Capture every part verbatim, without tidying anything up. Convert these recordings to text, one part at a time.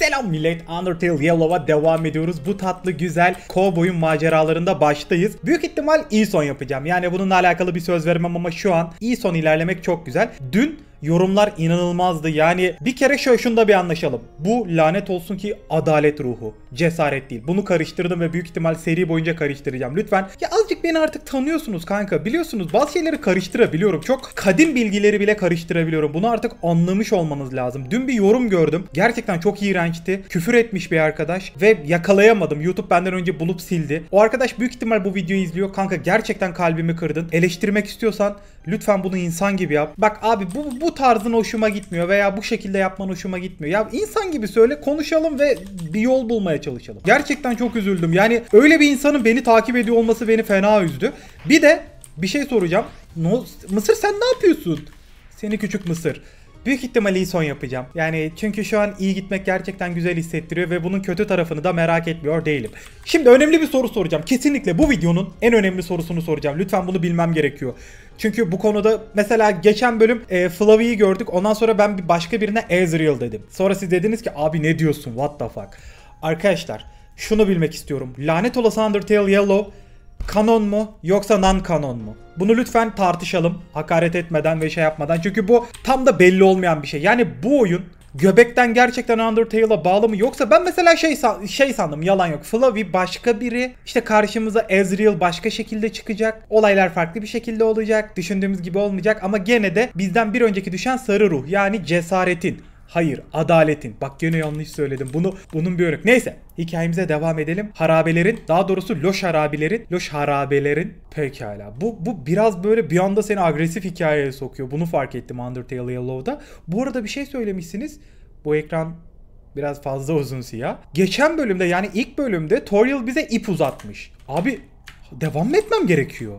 Selam millet, Undertale Yellow'a devam ediyoruz. Bu tatlı güzel kovboyun maceralarında baştayız. Büyük ihtimal iyi son yapacağım. Yani bununla alakalı bir söz vermem ama şu an iyi son ilerlemek çok güzel. Dün yorumlar inanılmazdı. Yani bir kere şöyle şunda bir anlaşalım. Bu lanet olsun ki adalet ruhu. Cesaret değil. Bunu karıştırdım ve büyük ihtimal seri boyunca karıştıracağım. Lütfen. Ya azıcık beni artık tanıyorsunuz kanka. Biliyorsunuz bazı şeyleri karıştırabiliyorum. Çok kadim bilgileri bile karıştırabiliyorum. Bunu artık anlamış olmanız lazım. Dün bir yorum gördüm. Gerçekten çok iğrençti. Küfür etmiş bir arkadaş ve yakalayamadım. YouTube benden önce bulup sildi. O arkadaş büyük ihtimal bu videoyu izliyor. Kanka gerçekten kalbimi kırdın. Eleştirmek istiyorsan lütfen bunu insan gibi yap. Bak abi bu bu tarzın hoşuma gitmiyor veya bu şekilde yapman hoşuma gitmiyor. Ya insan gibi söyle, konuşalım ve bir yol bulmaya çalışalım. Gerçekten çok üzüldüm. Yani öyle bir insanın beni takip ediyor olması beni fena üzdü. Bir de bir şey soracağım. No, Mısır sen ne yapıyorsun? Seni küçük Mısır. Büyük ihtimalle iyi son yapacağım. Yani çünkü şu an iyi gitmek gerçekten güzel hissettiriyor ve bunun kötü tarafını da merak etmiyor değilim. Şimdi önemli bir soru soracağım. Kesinlikle bu videonun en önemli sorusunu soracağım. Lütfen bunu bilmem gerekiyor. Çünkü bu konuda mesela geçen bölüm e, Flavi'yi gördük. Ondan sonra ben bir başka birine Ezreal dedim. Sonra siz dediniz ki abi ne diyorsun? What the fuck? Arkadaşlar şunu bilmek istiyorum. Lanet olası Undertale Yellow kanon mu yoksa non kanon mu? Bunu lütfen tartışalım. Hakaret etmeden ve şey yapmadan. Çünkü bu tam da belli olmayan bir şey. Yani bu oyun göbekten gerçekten Undertale'a bağlı mı? Yoksa ben mesela şey şey sandım, yalan yok. Flavi başka biri. İşte karşımıza Ezreal başka şekilde çıkacak. Olaylar farklı bir şekilde olacak. Düşündüğümüz gibi olmayacak. Ama gene de bizden bir önceki düşen sarı ruh. Yani cesaretin. Hayır, adaletin. Bak gene yanlış söyledim. Bunu bunun bir örnek. Neyse, hikayemize devam edelim. Harabelerin, daha doğrusu loş harabelerin, loş harabelerin pekala. Bu bu biraz böyle bir anda seni agresif hikayeye sokuyor. Bunu fark ettim Undertale Yellow'da. Bu arada bir şey söylemişsiniz. Bu ekran biraz fazla uzun siyah. Geçen bölümde, yani ilk bölümde Toriel bize ip uzatmış. Abi devam mı etmem gerekiyor?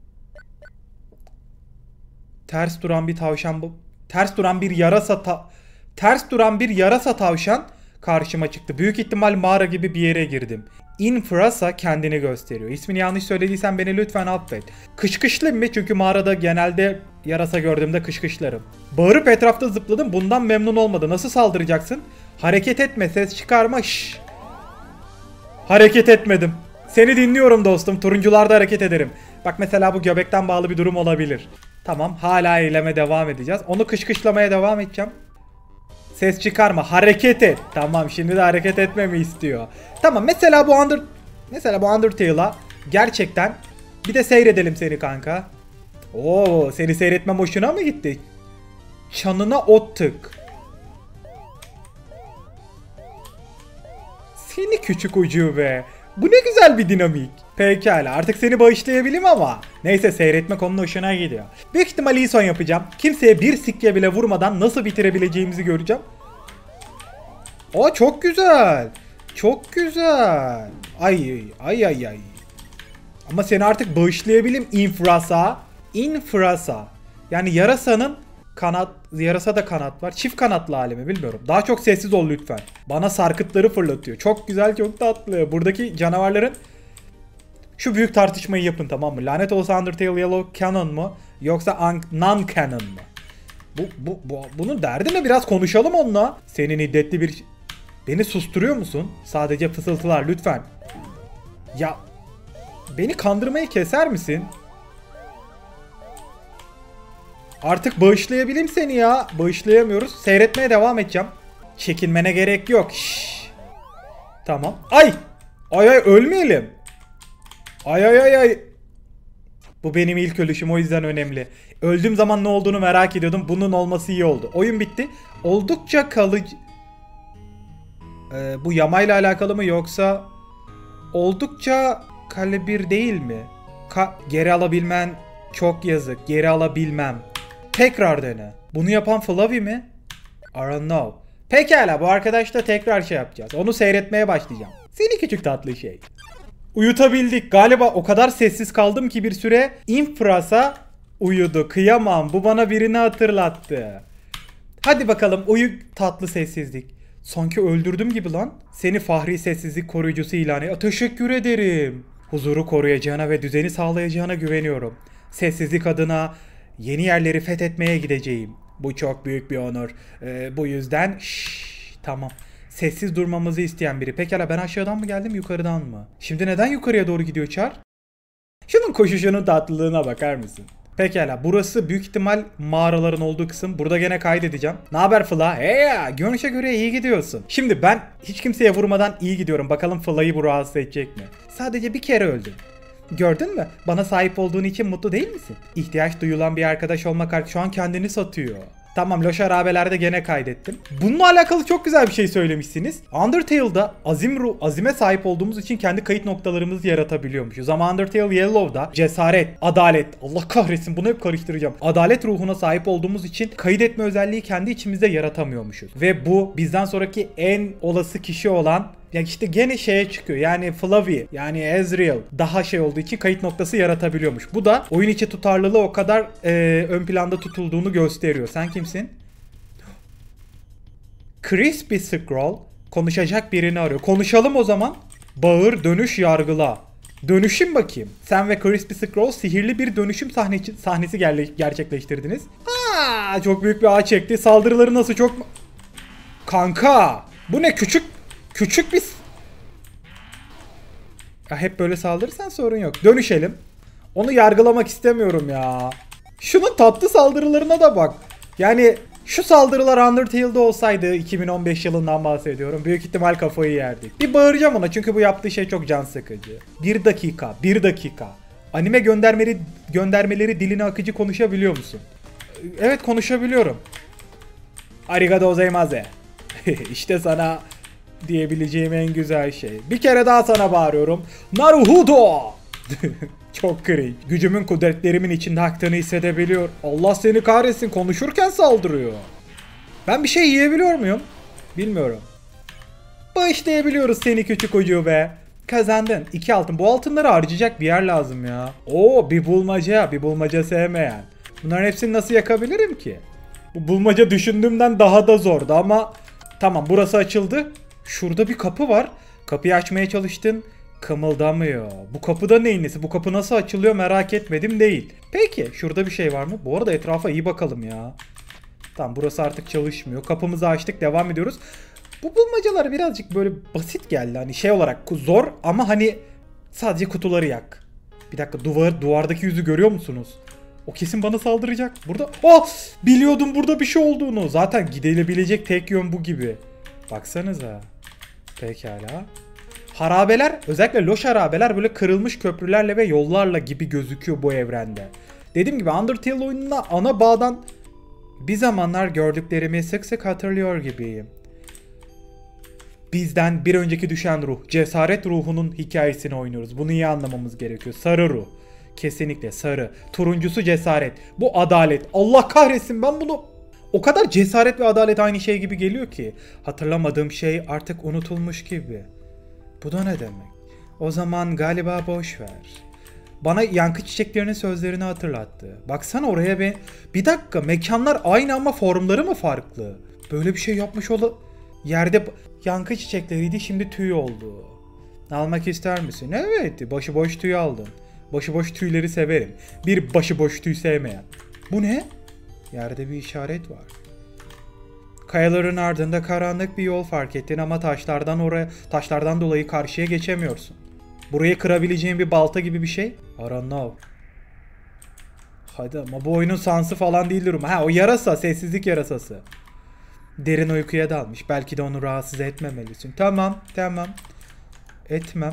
Ters duran bir tavşan bu. Ters duran bir yarasa ta Ters duran bir yarasa tavşan karşıma çıktı. Büyük ihtimal mağara gibi bir yere girdim. Infrasa kendini gösteriyor. İsmini yanlış söylediysen beni lütfen affet. Kışkışlıyım mı? Çünkü mağarada genelde yarasa gördüğümde kışkışlarım. Bağırıp etrafta zıpladım. Bundan memnun olmadı. Nasıl saldıracaksın? Hareket etme, ses çıkarma. Şşş. Hareket etmedim. Seni dinliyorum dostum. Turuncularda hareket ederim. Bak mesela bu göbekten bağlı bir durum olabilir. Tamam, hala eyleme devam edeceğiz. Onu kışkışlamaya devam edeceğim. Ses çıkarma, hareket et. Tamam, şimdi de hareket etmemi istiyor. Tamam, mesela bu Under mesela bu Undertale'a gerçekten bir de seyredelim seni kanka. Oo, seni seyretmem hoşuna mı gitti? Çanına ot tık. Seni küçük ucube. Bu ne güzel bir dinamik. Pekala, artık seni bağışlayabilirim ama neyse, seyretmek onun hoşuna gidiyor. Büyük ihtimal iyi son yapacağım. Kimseye bir sikke bile vurmadan nasıl bitirebileceğimizi göreceğim. Aa, çok güzel. Çok güzel. Ay ay ay ay. Ama seni artık bağışlayabilirim infrasa. Infrasa. Yani yarasanın kanat, yarasa da kanat var. Çift kanatlı hali mi bilmiyorum. Daha çok sessiz ol lütfen. Bana sarkıtları fırlatıyor. Çok güzel, çok tatlı. Buradaki canavarların şu büyük tartışmayı yapın, tamam mı? Lanet olsa Undertale Yellow canon mu yoksa non canon mu? Bu, bu, bu bunun derdi ne? Biraz konuşalım onunla. Senin hiddetli bir... Beni susturuyor musun? Sadece fısıltılar lütfen. Ya beni kandırmayı keser misin? Artık bağışlayabileyim seni ya. Bağışlayamıyoruz. Seyretmeye devam edeceğim. Çekinmene gerek yok. Şşş. Tamam. Ay! Ay ay, ölmeyelim. Ay ay ay ay. Bu benim ilk ölüşüm, o yüzden önemli. Öldüğüm zaman ne olduğunu merak ediyordum. Bunun olması iyi oldu. Oyun bitti. Oldukça kalıcı... Ee, bu yamayla alakalı mı yoksa... Oldukça kale bir değil mi? Ka geri alabilmen çok yazık. Geri alabilmem. Tekrar dene. Bunu yapan Flavi mi? I don't know. Pekala, bu arkadaşla tekrar şey yapacağız. Onu seyretmeye başlayacağım. Seni küçük tatlı şey. Uyutabildik. Galiba o kadar sessiz kaldım ki bir süre infrasa uyudu. Kıyamam. Bu bana birini hatırlattı. Hadi bakalım, uyu tatlı sessizlik. Sanki öldürdüm gibi lan. Seni fahri sessizlik koruyucusu ilan et. Teşekkür ederim. Huzuru koruyacağına ve düzeni sağlayacağına güveniyorum. Sessizlik adına yeni yerleri fethetmeye gideceğim. Bu çok büyük bir onur. Ee, bu yüzden şşş, tamam. Sessiz durmamızı isteyen biri. Pekala ben aşağıdan mı geldim yukarıdan mı? Şimdi neden yukarıya doğru gidiyor Char? Şunun koşuşunun tatlılığına bakar mısın? Pekala burası büyük ihtimal mağaraların olduğu kısım. Burada gene kaydedeceğim. Ne haber Fla? Hey ya görünüşe göre iyi gidiyorsun. Şimdi ben hiç kimseye vurmadan iyi gidiyorum. Bakalım Fla'yı bu rahatsız edecek mi? Sadece bir kere öldüm. Gördün mü? Bana sahip olduğun için mutlu değil misin? İhtiyaç duyulan bir arkadaş olmak şu an kendini satıyor. Tamam Loş Harabeler'de gene kaydettim. Bununla alakalı çok güzel bir şey söylemişsiniz. Undertale'da azim ruh, azime sahip olduğumuz için kendi kayıt noktalarımızı yaratabiliyormuşuz. Ama Undertale Yellow'da cesaret, adalet, Allah kahretsin bunu hep karıştıracağım. Adalet ruhuna sahip olduğumuz için kayıt etme özelliği kendi içimizde yaratamıyormuşuz. Ve bu bizden sonraki en olası kişi olan ya işte gene şeye çıkıyor yani Flavi yani Ezreal daha şey olduğu için kayıt noktası yaratabiliyormuş. Bu da oyun içi tutarlılığı o kadar e, ön planda tutulduğunu gösteriyor. Sen kimsin? Crispy Scroll konuşacak birini arıyor. Konuşalım o zaman. Bağır, dönüş, yargıla. Dönüşüm bakayım. Sen ve Crispy Scroll sihirli bir dönüşüm sahne sahnesi gerçekleştirdiniz. Aa, çok büyük bir ağ çekti. Saldırıları nasıl çok... Kanka! Bu ne küçük... Küçük bir... Ya hep böyle saldırırsan sorun yok. Dönüşelim. Onu yargılamak istemiyorum ya. Şunun tatlı saldırılarına da bak. Yani şu saldırılar Undertale'da olsaydı iki bin on beş yılından bahsediyorum. Büyük ihtimal kafayı yerdik. Bir bağıracağım ona çünkü bu yaptığı şey çok can sıkıcı. Bir dakika, bir dakika. Anime göndermeleri, göndermeleri diline akıcı konuşabiliyor musun? Evet konuşabiliyorum. Arigato gozaimasu. İşte sana... diyebileceğim en güzel şey. Bir kere daha sana bağırıyorum. Naruhodo! Çok cringe. Gücümün kudretlerimin içinde aktığını hissedebiliyor. Allah seni kahretsin konuşurken saldırıyor. Ben bir şey yiyebiliyor muyum? Bilmiyorum. Bağışlayabiliyoruz seni küçük ucube. Kazandın. İki altın. Bu altınları harcayacak bir yer lazım ya. Oo bir bulmaca. Bir bulmaca sevmeyen. Bunların hepsini nasıl yakabilirim ki? Bu bulmaca düşündüğümden daha da zordu ama... Tamam burası açıldı. Şurada bir kapı var. Kapıyı açmaya çalıştın. Kımıldamıyor. Bu kapıda neyin nesi? Bu kapı nasıl açılıyor merak etmedim değil. Peki şurada bir şey var mı? Bu arada etrafa iyi bakalım ya. Tamam burası artık çalışmıyor. Kapımızı açtık devam ediyoruz. Bu bulmacalar birazcık böyle basit geldi. Hani şey olarak zor ama hani sadece kutuları yak. Bir dakika duvar, duvardaki yüzü görüyor musunuz? O kesin bana saldıracak. Burada... Oh! Biliyordum burada bir şey olduğunu. Zaten gidilebilecek tek yön bu gibi. Baksanıza. Pekala. Harabeler, özellikle loş harabeler böyle kırılmış köprülerle ve yollarla gibi gözüküyor bu evrende. Dediğim gibi Undertale oyununa ana bağdan bir zamanlar gördüklerimi sık sık hatırlıyor gibiyim. Bizden bir önceki düşen ruh, cesaret ruhunun hikayesini oynuyoruz. Bunu iyi anlamamız gerekiyor. Sarı ruh. Kesinlikle sarı. Turuncusu cesaret. Bu adalet. Allah kahretsin ben bunu... O kadar cesaret ve adalet aynı şey gibi geliyor ki. Hatırlamadığım şey artık unutulmuş gibi. Bu da ne demek? O zaman galiba boş ver. Bana yankı çiçeklerinin sözlerini hatırlattı. Baksana oraya ben... Bir dakika mekanlar aynı ama formları mı farklı? Böyle bir şey yapmış ola... Yerde yankı çiçekleriydi şimdi tüy oldu. Almak ister misin? Evet başıboş tüy aldın. Başıboş tüyleri severim. Bir başıboş tüy sevmeyen. Bu ne? Yerde bir işaret var. Kayaların ardında karanlık bir yol fark ettin ama taşlardan oraya taşlardan dolayı karşıya geçemiyorsun. Burayı kırabileceğin bir balta gibi bir şey? I don't know. Hadi ama bu oyunun sansı falan değil durum. Ha o yarasa, sessizlik yarasası. Derin uykuya dalmış. Belki de onu rahatsız etmemelisin. Tamam, tamam. Etmem.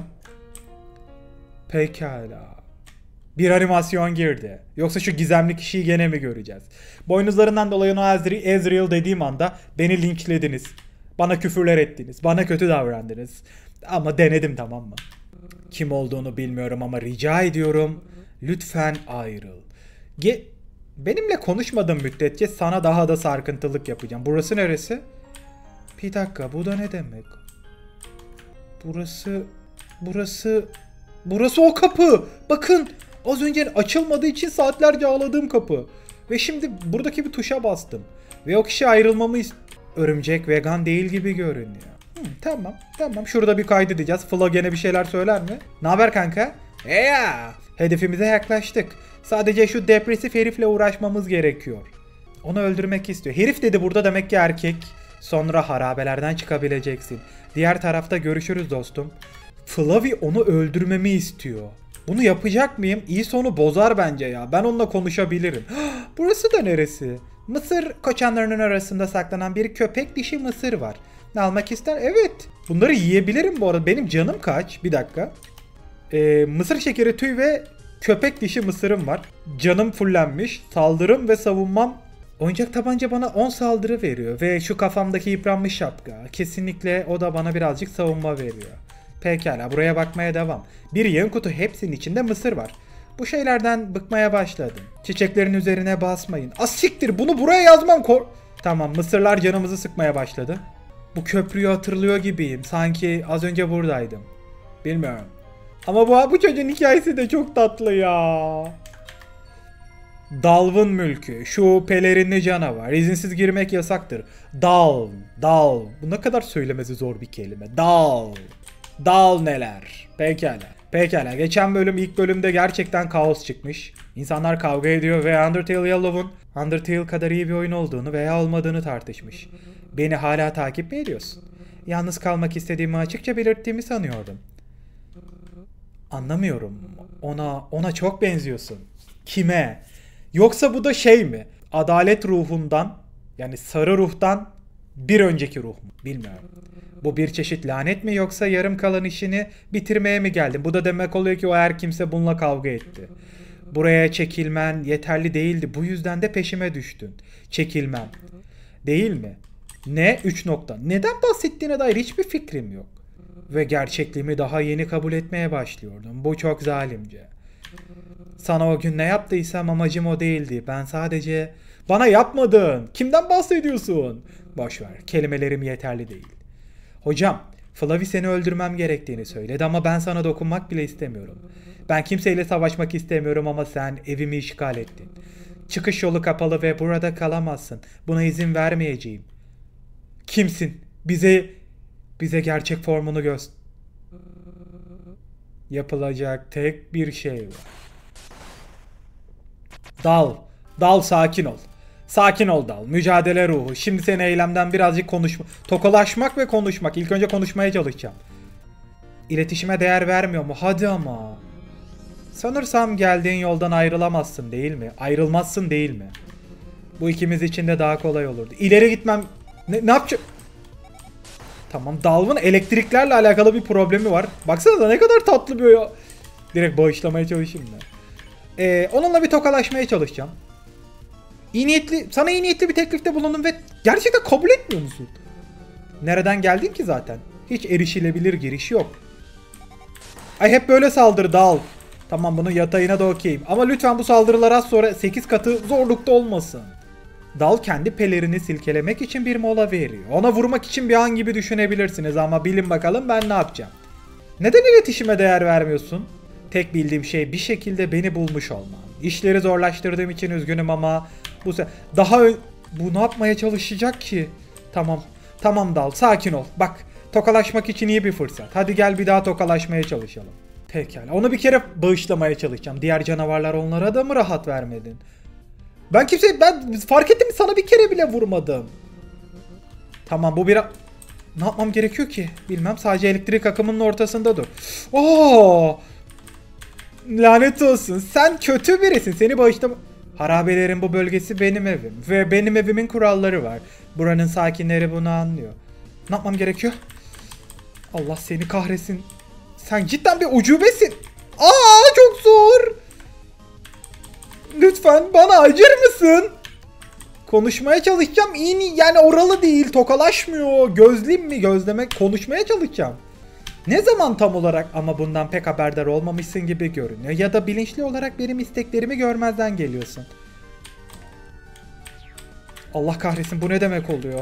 Pekala. Bir animasyon girdi. Yoksa şu gizemli kişiyi gene mi göreceğiz? Boynuzlarından dolayı ona Ezreal dediğim anda beni linçlediniz. Bana küfürler ettiniz. Bana kötü davrandınız. Ama denedim tamam mı? Kim olduğunu bilmiyorum ama rica ediyorum. Lütfen ayrıl. Ge Benimle konuşmadığın müddetçe sana daha da sarkıntılık yapacağım. Burası neresi? Bir dakika bu da ne demek? Burası... Burası... Burası o kapı. Bakın. Az önce açılmadığı için saatlerce ağladığım kapı. Ve şimdi buradaki bir tuşa bastım. Ve o kişi ayrılmamı ist... Örümcek vegan değil gibi görünüyor. Hmm, tamam. Tamam. Şurada bir kaydedeceğiz. Flo gene bir şeyler söyler mi? Ne haber kanka? Eya. Hedefimize yaklaştık. Sadece şu depresif herifle uğraşmamız gerekiyor. Onu öldürmek istiyor. Herif dedi burada demek ki erkek. Sonra harabelerden çıkabileceksin. Diğer tarafta görüşürüz dostum. Flavi onu öldürmemi istiyor. Bunu yapacak mıyım? İyi sonu bozar bence ya. Ben onunla konuşabilirim. Burası da neresi? Mısır koçanlarının arasında saklanan bir köpek dişi mısır var. Ne almak ister? Evet. Bunları yiyebilirim bu arada. Benim canım kaç? Bir dakika. Ee, mısır şekeri tüy ve köpek dişi mısırım var. Canım fullenmiş. Saldırım ve savunmam. Oyuncak tabanca bana on saldırı veriyor. Ve şu kafamdaki yıpranmış şapka. Kesinlikle o da bana birazcık savunma veriyor. Pekala, buraya bakmaya devam. Bir yığın kutu, hepsinin içinde mısır var. Bu şeylerden bıkmaya başladım. Çiçeklerin üzerine basmayın. Asiktir, bunu buraya yazmam kor... Tamam, mısırlar canımızı sıkmaya başladı. Bu köprüyü hatırlıyor gibiyim. Sanki az önce buradaydım. Bilmiyorum. Ama bu, bu çocuğun hikayesi de çok tatlı ya. Dalv'ın mülkü. Şu pelerinli canavar. İzinsiz girmek yasaktır. Dalv. Dalv. Bu ne kadar söylemesi zor bir kelime. Dalv. Dal neler. Pekala. Pekala. Geçen bölüm, ilk bölümde gerçekten kaos çıkmış. İnsanlar kavga ediyor ve Undertale Yellow'un Undertale kadar iyi bir oyun olduğunu veya olmadığını tartışmış. Beni hala takip mi ediyorsun? Yalnız kalmak istediğimi açıkça belirttiğimi sanıyordum. Anlamıyorum. Ona ona çok benziyorsun. Kime? Yoksa bu da şey mi? Adalet ruhundan, yani sarı ruhtan bir önceki ruh mu? Bilmiyorum. Bu bir çeşit lanet mi, yoksa yarım kalan işini bitirmeye mi geldin? Bu da demek oluyor ki o her kimse bununla kavga etti. Buraya çekilmen yeterli değildi. Bu yüzden de peşime düştün. Çekilmem. Değil mi? Ne? Üç nokta. Neden bahsettiğine dair hiçbir fikrim yok. Ve gerçekliğimi daha yeni kabul etmeye başlıyordum. Bu çok zalimce. Sana o gün ne yaptıysam amacım o değildi. Ben sadece... Bana yapmadın. Kimden bahsediyorsun? Boşver. Kelimelerim yeterli değil. Hocam, Flavi seni öldürmem gerektiğini söyledi ama ben sana dokunmak bile istemiyorum. Ben kimseyle savaşmak istemiyorum ama sen evimi işgal ettin. Çıkış yolu kapalı ve burada kalamazsın. Buna izin vermeyeceğim. Kimsin? Bize bize gerçek formunu göster. Yapılacak tek bir şey var. Dal, Dal sakin ol. Sakin ol Dal. Mücadele ruhu. Şimdi seni eylemden birazcık konuşma, tokalaşmak ve konuşmak. İlk önce konuşmaya çalışacağım. İletişime değer vermiyor mu? Hadi ama. Sanırsam geldiğin yoldan ayrılamazsın değil mi? Ayrılmazsın değil mi? Bu ikimiz için de daha kolay olurdu. İleri gitmem... Ne, ne yapacağım? Tamam, Dalv'ın elektriklerle alakalı bir problemi var. Baksanıza ne kadar tatlı bir o. Direkt bağışlamaya çalışayım ben. Ee, onunla bir tokalaşmaya çalışacağım. İyi niyetli, sana iyi niyetli bir teklifte bulundum ve gerçekten kabul etmiyor musun? Nereden geldin ki zaten? Hiç erişilebilir giriş yok. Ay hep böyle saldır Dal. Tamam, bunun yatayına da okeyim. Ama lütfen bu saldırılar az sonra sekiz katı zorlukta olmasın. Dal kendi pelerini silkelemek için bir mola veriyor. Ona vurmak için bir an gibi düşünebilirsiniz ama bilin bakalım ben ne yapacağım. Neden iletişime değer vermiyorsun? Tek bildiğim şey bir şekilde beni bulmuş olman. İşleri zorlaştırdığım için üzgünüm ama bu se daha bu ne yapmaya çalışacak ki? Tamam. Tamam Dal, sakin ol. Bak, tokalaşmak için iyi bir fırsat. Hadi gel bir daha tokalaşmaya çalışalım. Pekala. Onu bir kere bağışlamaya çalışacağım. Diğer canavarlar, onlara da mı rahat vermedin? Ben kimse ben fark ettim, sana bir kere bile vurmadım. Tamam, bu biraz... Ne yapmam gerekiyor ki? Bilmem, sadece elektrik akımının ortasında dur. Oo! Lanet olsun. Sen kötü birisin. Seni bağışlam... Harabelerin bu bölgesi benim evim. Ve benim evimin kuralları var. Buranın sakinleri bunu anlıyor. Ne yapmam gerekiyor? Allah seni kahretsin. Sen cidden bir ucubesin. Aa, çok zor. Lütfen bana acır mısın? Konuşmaya çalışacağım. İyi, yani oralı değil. Tokalaşmıyor. Gözleyeyim mi? Gözlemek. Konuşmaya çalışacağım. Ne zaman tam olarak, ama bundan pek haberdar olmamışsın gibi görünüyor. Ya da bilinçli olarak benim isteklerimi görmezden geliyorsun. Allah kahretsin, bu ne demek oluyor?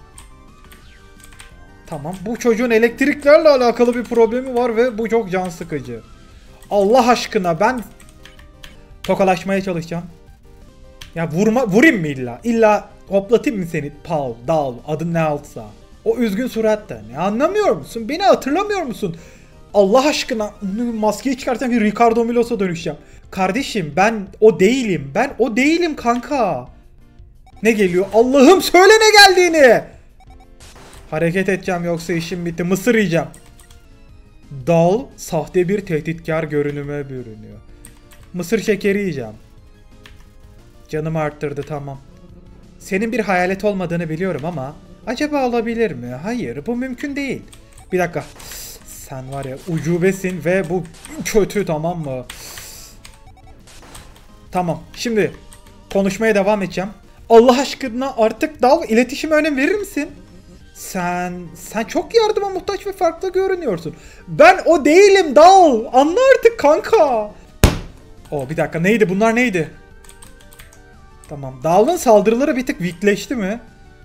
Tamam, bu çocuğun elektriklerle alakalı bir problemi var ve bu çok can sıkıcı. Allah aşkına ben tokalaşmaya çalışacağım. Ya vurma, vurayım mı illa? İlla hoplatayım mı seni? Paul, Dal, adın ne altsa. O üzgün suratta. Ne anlamıyor musun? Beni hatırlamıyor musun? Allah aşkına maskeyi çıkartan bir Ricardo Milos'a dönüşeceğim. Kardeşim ben o değilim. Ben o değilim kanka. Ne geliyor? Allah'ım söyle ne geldiğini. Hareket edeceğim yoksa işim bitti. Mısır yiyeceğim. Dal sahte bir tehditkar görünüme bürünüyor. Mısır şekeri yiyeceğim. Canımı arttırdı, tamam. Senin bir hayalet olmadığını biliyorum ama acaba olabilir mi? Hayır, bu mümkün değil. Bir dakika. Sen var ya ucubesin ve bu kötü, tamam mı? Tamam. Şimdi konuşmaya devam edeceğim. Allah aşkına artık Dal, iletişime önem verir misin? Sen sen çok yardıma muhtaç ve farklı görünüyorsun. Ben o değilim Dal. Anla artık kanka. O bir dakika, neydi bunlar, neydi? Tamam. Dal'ın saldırıları bir tık weakleşti mi?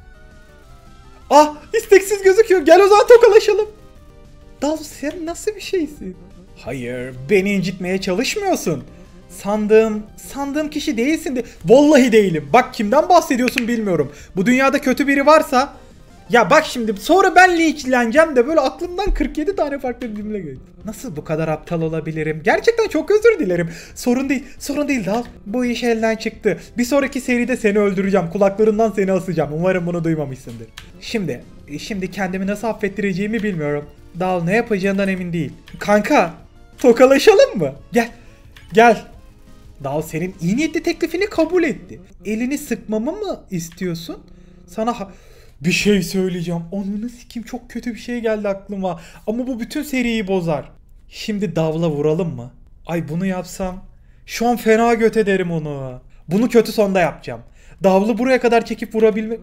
Ah, isteksiz gözüküyor. Gel o zaman tokalaşalım. Dal, sen nasıl bir şeysin? Hayır, beni incitmeye çalışmıyorsun. Sandığım, sandığım kişi değilsin de. Vallahi değilim. Bak, kimden bahsediyorsun bilmiyorum. Bu dünyada kötü biri varsa. Ya bak şimdi, sonra ben linçleneceğim de böyle aklımdan kırk yedi tane farklı bir cümle geliyor. Nasıl bu kadar aptal olabilirim? Gerçekten çok özür dilerim. Sorun değil, sorun değil Dal. Bu iş elden çıktı. Bir sonraki seride seni öldüreceğim. Kulaklarından seni asacağım. Umarım bunu duymamışsındır. Şimdi, şimdi kendimi nasıl affettireceğimi bilmiyorum. Dal ne yapacağından emin değil. Kanka, tokalaşalım mı? Gel, gel. Dal senin iyi niyetli teklifini kabul etti. Elini sıkmamı mı istiyorsun? Sana ha bir şey söyleyeceğim. Ananı sikeyim, çok kötü bir şey geldi aklıma. Ama bu bütün seriyi bozar. Şimdi Dav'la vuralım mı? Ay, bunu yapsam şu an fena göt ederim onu. Bunu kötü sonda yapacağım. Dav'lı buraya kadar çekip vurabilme.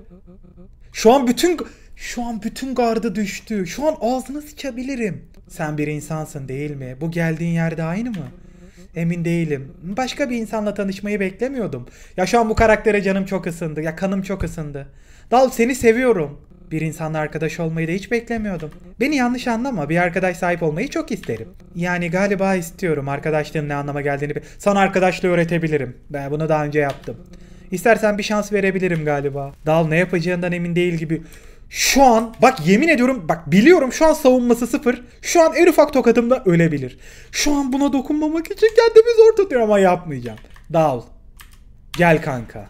Şu an bütün şu an bütün gardı düştü. Şu an ağzına sıçabilirim. Sen bir insansın değil mi? Bu geldiğin yerde aynı mı? Emin değilim. Başka bir insanla tanışmayı beklemiyordum. Ya şu an bu karaktere canım çok ısındı. Ya kanım çok ısındı. Dal, seni seviyorum. Bir insanla arkadaş olmayı da hiç beklemiyordum. Beni yanlış anlama. Bir arkadaş sahip olmayı çok isterim. Yani galiba istiyorum. Arkadaşlığın ne anlama geldiğini. Sana arkadaşlığı öğretebilirim. Ben bunu daha önce yaptım. İstersen bir şans verebilirim galiba. Dal ne yapacağından emin değil gibi. Şu an bak, yemin ediyorum, bak biliyorum şu an savunması sıfır. Şu an en ufak tokatımda ölebilir. Şu an buna dokunmamak için kendimi zor tutuyorum ama yapmayacağım. Dal. Gel kanka.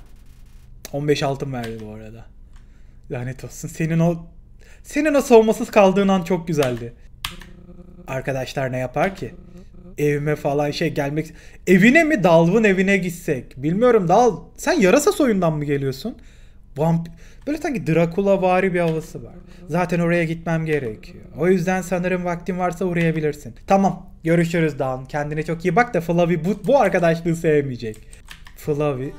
on beş altın verdi bu arada. Lanet olsun. Senin o senin o savunmasız kaldığın an çok güzeldi. Arkadaşlar ne yapar ki? Evime falan şey gelmek... Evine mi, Dalv'ın evine gitsek? Bilmiyorum Dal. Sen yarasa soyundan mı geliyorsun? Vamp... Böyle sanki Dracula-vari bir havası var. Zaten oraya gitmem gerekiyor. O yüzden sanırım vaktin varsa uğrayabilirsin. Tamam. Görüşürüz Dal. Kendine çok iyi bak da Flavi bu, bu arkadaşlığı sevmeyecek. Flavi...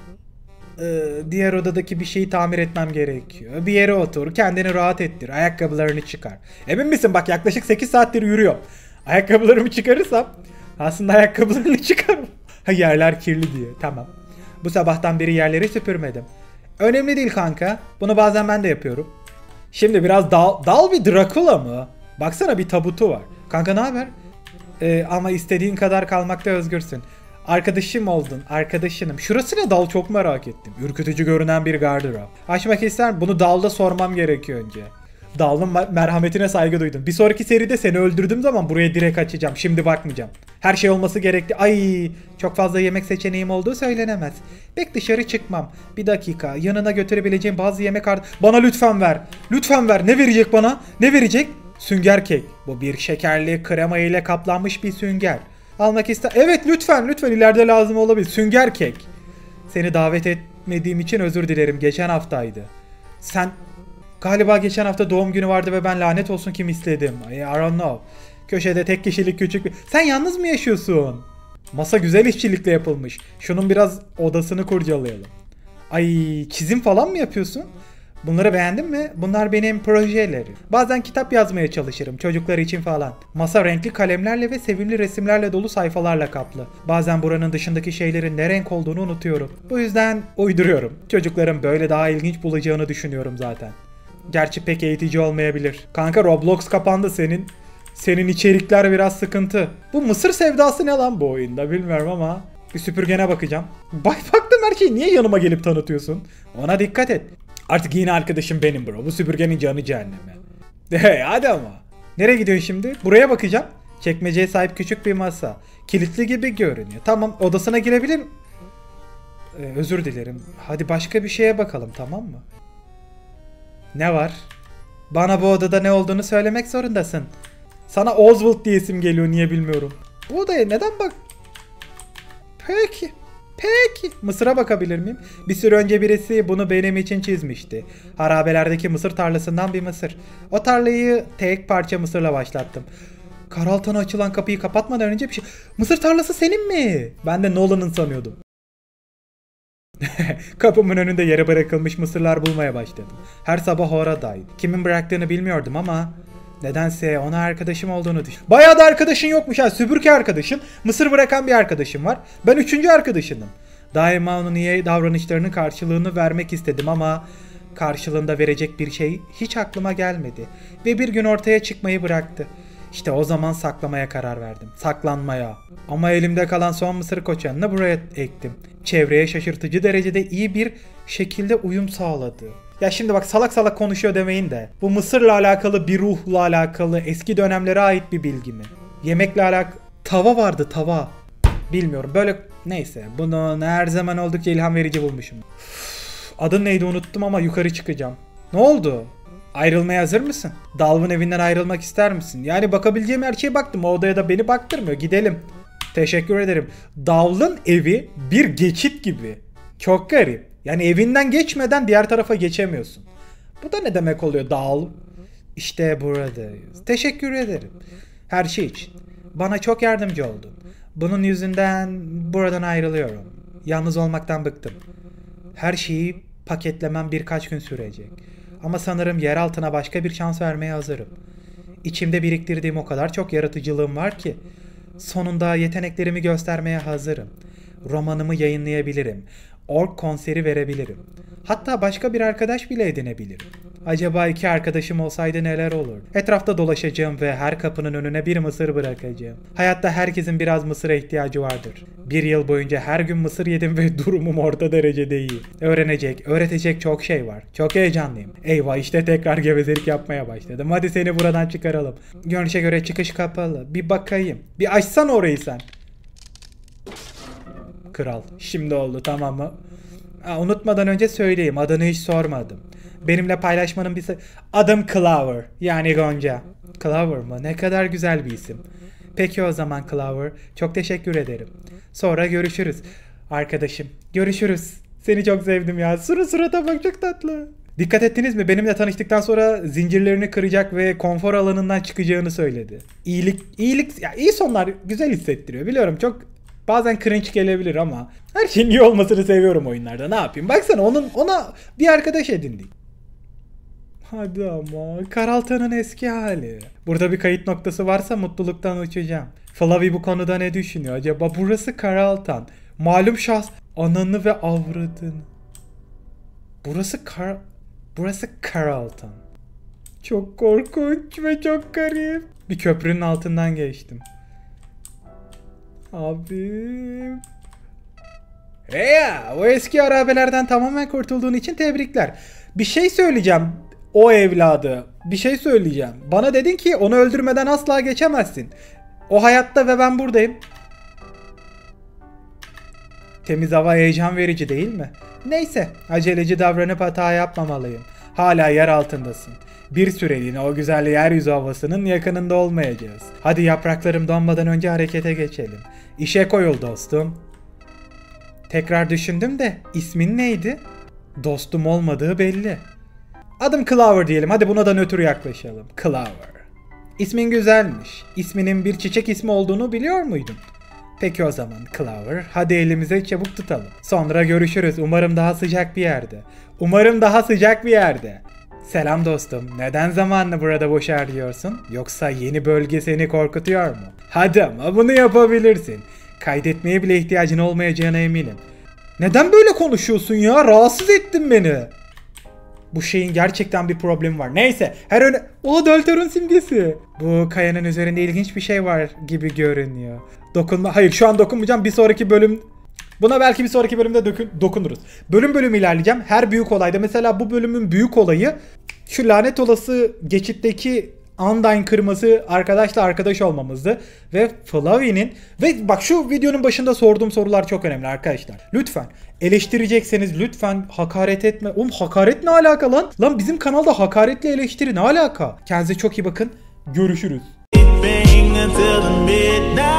Ee, diğer odadaki bir şeyi tamir etmem gerekiyor. Bir yere otur, kendini rahat ettir, ayakkabılarını çıkar. Emin misin? Bak, yaklaşık sekiz saattir yürüyor. Ayakkabılarımı çıkarırsam aslında ayakkabılarını çıkarım. Ha, yerler kirli diye. Tamam. Bu sabahtan beri yerleri süpürmedim. Önemli değil kanka. Bunu bazen ben de yapıyorum. Şimdi biraz dal, dal bir Dracula mı? Baksana, bir tabutu var. Kanka ne haber? Ee, ama istediğin kadar kalmakta özgürsün. Arkadaşım oldun. Arkadaşınım. Şurası ne Dal, çok merak ettim. Ürkütücü görünen bir gardırop. Açmak ister, bunu Dal'da sormam gerekiyor önce. Dal'ın merhametine saygı duydum. Bir sonraki seride seni öldürdüğüm zaman buraya direkt açacağım. Şimdi bakmayacağım. Her şey olması gerekti. Ay, çok fazla yemek seçeneğim olduğu söylenemez. Pek dışarı çıkmam. Bir dakika. Yanına götürebileceğim bazı yemek art... Bana lütfen ver. Lütfen ver. Ne verecek bana? Ne verecek? Sünger kek. Bu bir şekerli krema ile kaplanmış bir sünger. Almak ister. Evet, lütfen lütfen, ileride lazım olabilir. Sünger kek. Seni davet etmediğim için özür dilerim. Geçen haftaydı. Sen galiba geçen hafta doğum günü vardı ve ben lanet olsun kim istedim. I don't know. Köşede tek kişilik küçük bir... Sen yalnız mı yaşıyorsun? Masa güzel işçilikle yapılmış. Şunun biraz odasını kurcalayalım. Ay, çizim falan mı yapıyorsun? Bunları beğendin mi? Bunlar benim projelerim. Bazen kitap yazmaya çalışırım çocuklar için falan. Masa renkli kalemlerle ve sevimli resimlerle dolu sayfalarla kaplı. Bazen buranın dışındaki şeylerin ne renk olduğunu unutuyorum. Bu yüzden uyduruyorum. Çocukların böyle daha ilginç bulacağını düşünüyorum zaten. Gerçi pek eğitici olmayabilir. Kanka, Roblox kapandı senin. Senin içerikler biraz sıkıntı. Bu mısır sevdası ne lan bu oyunda bilmiyorum ama. Bir süpürgene bakacağım. Bak, baktım her şeyi niye yanıma gelip tanıtıyorsun? Ona dikkat et. Artık yine arkadaşım benim bro. Bu süpürgenin canı cehenneme. Hey, hadi ama. Nereye gidiyorsun şimdi? Buraya bakacağım. Çekmeceye sahip küçük bir masa. Kilitli gibi görünüyor. Tamam, odasına girebilir miyim? Ee, özür dilerim. Hadi başka bir şeye bakalım, tamam mı? Ne var? Bana bu odada ne olduğunu söylemek zorundasın. Sana Oswald diye isim geliyor, niye bilmiyorum. Bu odaya neden bak... Peki. Peki. Mısıra bakabilir miyim? Bir süre önce birisi bunu benim için çizmişti. Harabelerdeki mısır tarlasından bir mısır. O tarlayı tek parça mısırla başlattım. Carlton'a açılan kapıyı kapatmadan önce bir şey... Mısır tarlası senin mi? Ben de Nolan'ın sanıyordum. Kapımın önünde yere bırakılmış mısırlar bulmaya başladım. Her sabah oradaydı. Kimin bıraktığını bilmiyordum ama... Nedense ona arkadaşım olduğunu düşün. Bayağı da arkadaşın yokmuş ha. Süpürge arkadaşım. Mısır bırakan bir arkadaşım var. Ben üçüncü arkadaşınım. Daima onun iyi davranışlarının karşılığını vermek istedim ama... Karşılığında verecek bir şey hiç aklıma gelmedi. Ve bir gün ortaya çıkmayı bıraktı. İşte o zaman saklamaya karar verdim. Saklanmaya. Ama elimde kalan son mısır koçanını buraya ektim. Çevreye şaşırtıcı derecede iyi bir şekilde uyum sağladı. Ya şimdi bak, salak salak konuşuyor demeyin de. Bu mısırla alakalı, bir ruhla alakalı, eski dönemlere ait bir bilgi mi? Yemekle alakalı... Tava vardı, tava. Bilmiyorum böyle, neyse. Bunu her zaman oldukça ilham verici bulmuşum. Üf, adın neydi unuttum ama yukarı çıkacağım. Ne oldu? Ayrılmaya hazır mısın? Dalvin evinden ayrılmak ister misin? Yani bakabileceğim her şeye baktım. O odaya da beni baktırmıyor. Gidelim. Teşekkür ederim. Dalvin evi bir geçit gibi. Çok garip. Yani evinden geçmeden diğer tarafa geçemiyorsun. Bu da ne demek oluyor Dal? İşte buradayız. Teşekkür ederim. Her şey için. Bana çok yardımcı oldun. Bunun yüzünden buradan ayrılıyorum. Yalnız olmaktan bıktım. Her şeyi paketlemem birkaç gün sürecek. Ama sanırım yer altına başka bir şans vermeye hazırım. İçimde biriktirdiğim o kadar çok yaratıcılığım var ki sonunda yeteneklerimi göstermeye hazırım. Romanımı yayınlayabilirim. Ork konseri verebilirim. Hatta başka bir arkadaş bile edinebilirim. Acaba iki arkadaşım olsaydı neler olur? Etrafta dolaşacağım ve her kapının önüne bir mısır bırakacağım. Hayatta herkesin biraz mısıra ihtiyacı vardır. Bir yıl boyunca her gün mısır yedim ve durumum orta derecede iyi. Öğrenecek, öğretecek çok şey var. Çok heyecanlıyım. Eyvah, işte tekrar gevezelik yapmaya başladım. Hadi seni buradan çıkaralım. Görünüşe göre çıkış kapalı. Bir bakayım. Bir açsana orayı sen. Kral. Şimdi oldu, tamam mı? Aa, unutmadan önce söyleyeyim. Adını hiç sormadım. Benimle paylaşmanın bir... Adım Clover. Yani Gonca. Clover mı? Ne kadar güzel bir isim. Peki o zaman Clover. Çok teşekkür ederim. Sonra görüşürüz. Arkadaşım. Görüşürüz. Seni çok sevdim ya. Suru surata bak, çok tatlı. Dikkat ettiniz mi? Benimle tanıştıktan sonra zincirlerini kıracak ve konfor alanından çıkacağını söyledi. İyilik, iyilik, ya iyi sonlar güzel hissettiriyor. Biliyorum çok bazen cringe gelebilir ama her şeyin iyi olmasını seviyorum oyunlarda. Ne yapayım? Baksana, onun ona bir arkadaş edindik. Hadi ama Carlton'un eski hali. Burada bir kayıt noktası varsa mutluluktan uçacağım. Flavie bu konuda ne düşünüyor acaba? Burası Carlton. Malum şahs, ananı ve avradını. Burası Car... Burası Carlton. Çok korkunç ve çok garip. Bir köprünün altından geçtim. Abim. Hey ya, o eski arabelerden tamamen kurtulduğun için tebrikler. Bir şey söyleyeceğim o evladı. Bir şey söyleyeceğim. Bana dedin ki onu öldürmeden asla geçemezsin. O hayatta ve ben buradayım. Temiz hava heyecan verici değil mi? Neyse, aceleci davranıp hata yapmamalıyım. Hala yer altındasın. Bir süreliğine o güzel yeryüzü havasının yakınında olmayacağız. Hadi yapraklarım donmadan önce harekete geçelim. İşe koyul dostum. Tekrar düşündüm de ismin neydi? Dostum olmadığı belli. Adım Clover diyelim. Hadi buna da nötr yaklaşalım. Clover. İsmin güzelmiş. İsminin bir çiçek ismi olduğunu biliyor muydun? Peki o zaman Clover, hadi elimize çabuk tutalım. Sonra görüşürüz. Umarım daha sıcak bir yerde. Umarım daha sıcak bir yerde. Selam dostum. Neden zamanını burada boş harcıyorsun? Yoksa yeni bölge seni korkutuyor mu? Hadi ama bunu yapabilirsin. Kaydetmeye bile ihtiyacın olmayacağına eminim. Neden böyle konuşuyorsun ya? Rahatsız ettin beni. Bu şeyin gerçekten bir problemi var. Neyse, her öne... O Deltarune simgesi. Bu kayanın üzerinde ilginç bir şey var gibi görünüyor. Dokunma... Hayır, şu an dokunmayacağım. Bir sonraki bölüm... Buna belki bir sonraki bölümde dokun... dokunuruz. Bölüm bölüm ilerleyeceğim. Her büyük olayda, mesela bu bölümün büyük olayı şu lanet olası geçitteki Undyne kırması arkadaşla arkadaş olmamızdı. Ve Flavi'nin ve bak şu videonun başında sorduğum sorular çok önemli arkadaşlar. Lütfen eleştirecekseniz lütfen hakaret etme. Oğlum hakaret ne alaka lan? Lan bizim kanalda hakaretle eleştiri ne alaka? Kendinize çok iyi bakın. Görüşürüz.